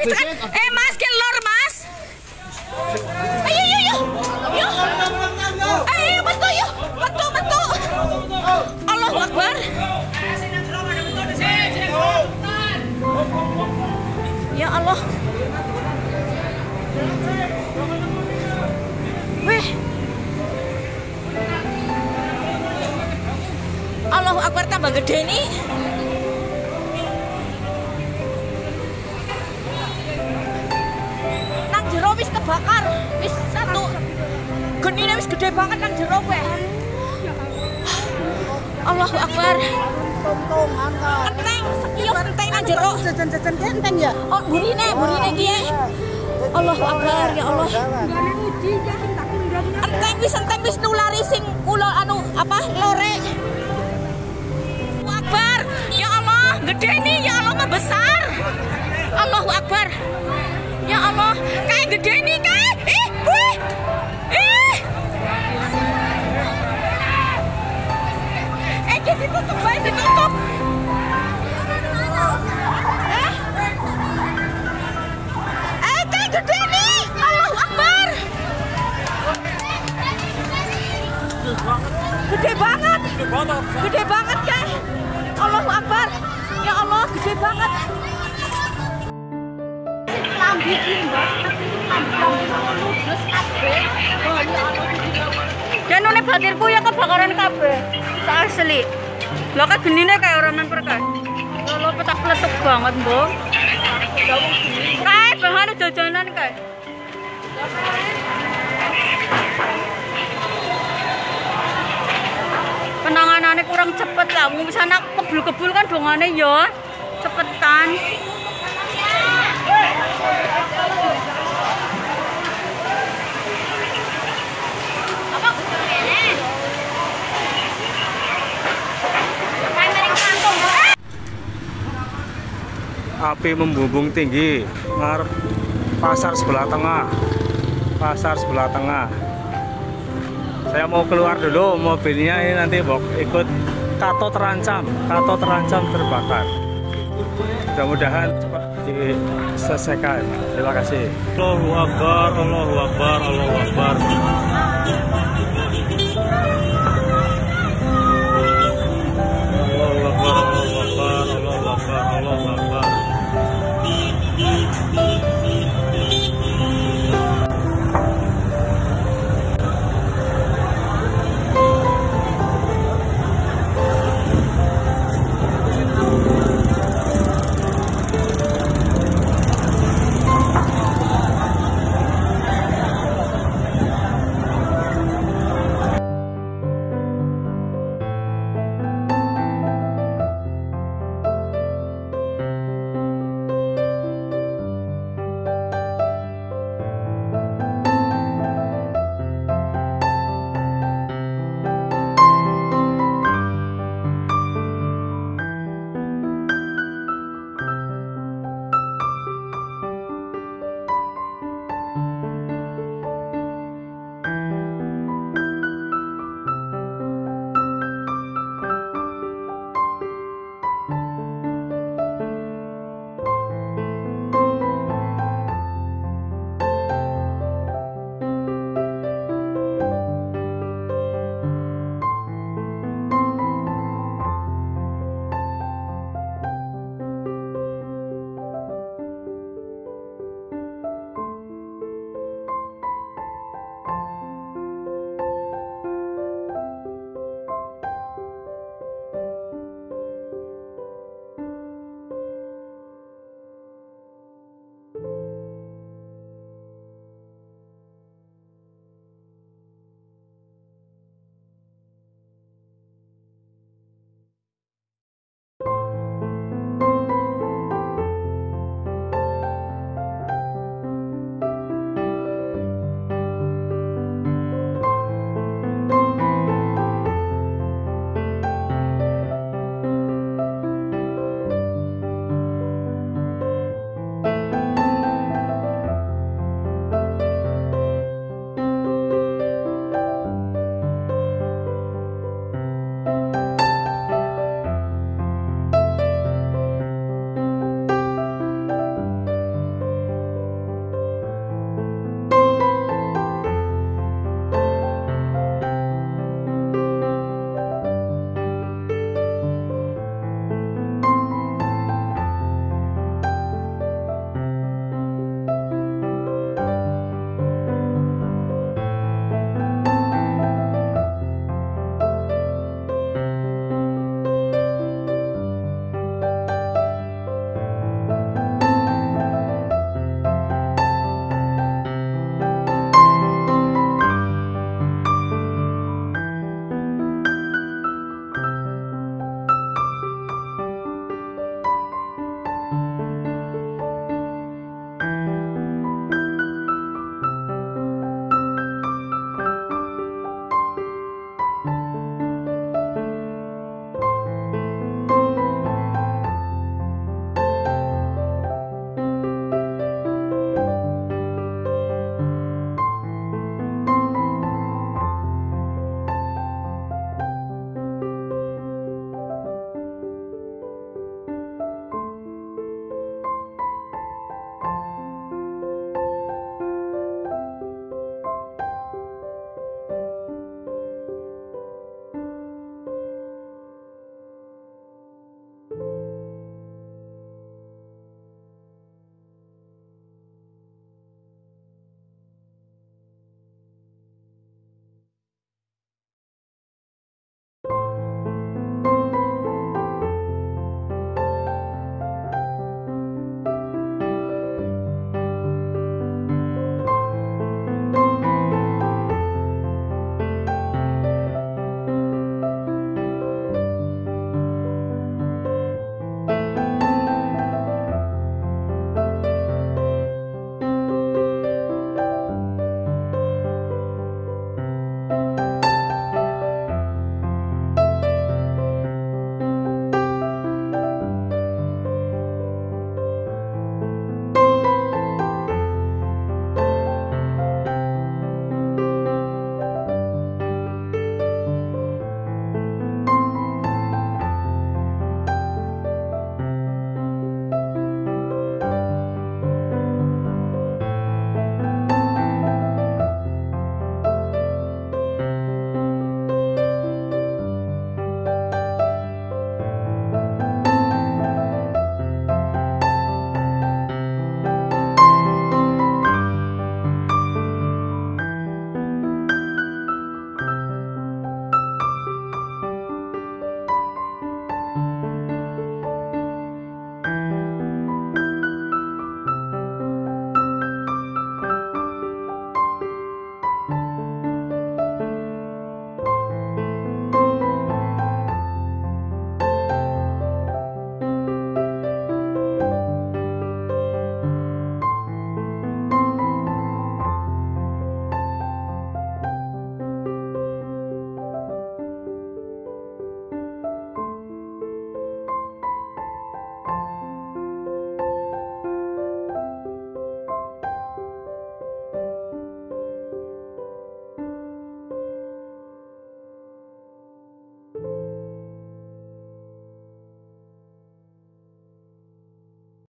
Mas, kelor Mas. Ayo. Ayo Mas, yuk. Metu. Allahu Akbar. Ya Allah. Weh. Allahu Akbar, tambah gede nih. Nang jero wis kebakar. Wis satu. Genine wis gede banget nang jero weh. Allahu Akbar. Enteng, sekios enteng nang jero. Jajan-jajan ki enteng ya? Oh, burine ki. Allahu Akbar, ya Allah. Enteng wis nulari sing kula lore. Allahu Akbar. Ya Allah, gede nih, ya Allah membesar. Allahu Akbar. Ya Allah, kayak gede nih, kayak. Ditutup, baik ditutup. Kayak gede nih. Allahu Akbar. Gede banget kan. Allahu Akbar. Ya Allah, gede banget. Dan nune batirku ya kebakaran kabeh. Asli. Lah kan genine kayak orang memper kan. Lo petak peletuk banget, Mbok. Kae bahan jajanan kae. Penanganannya kurang cepet lah. Mau misalnya kebul-kebul kan dongane ya. Cepetan. Api membumbung tinggi ngarep pasar sebelah tengah. Saya mau keluar dulu, mobilnya ini nanti ikut kato terancam terbakar. Mudah-mudahan cepat diselesaikan. Terima kasih. Allahu Akbar.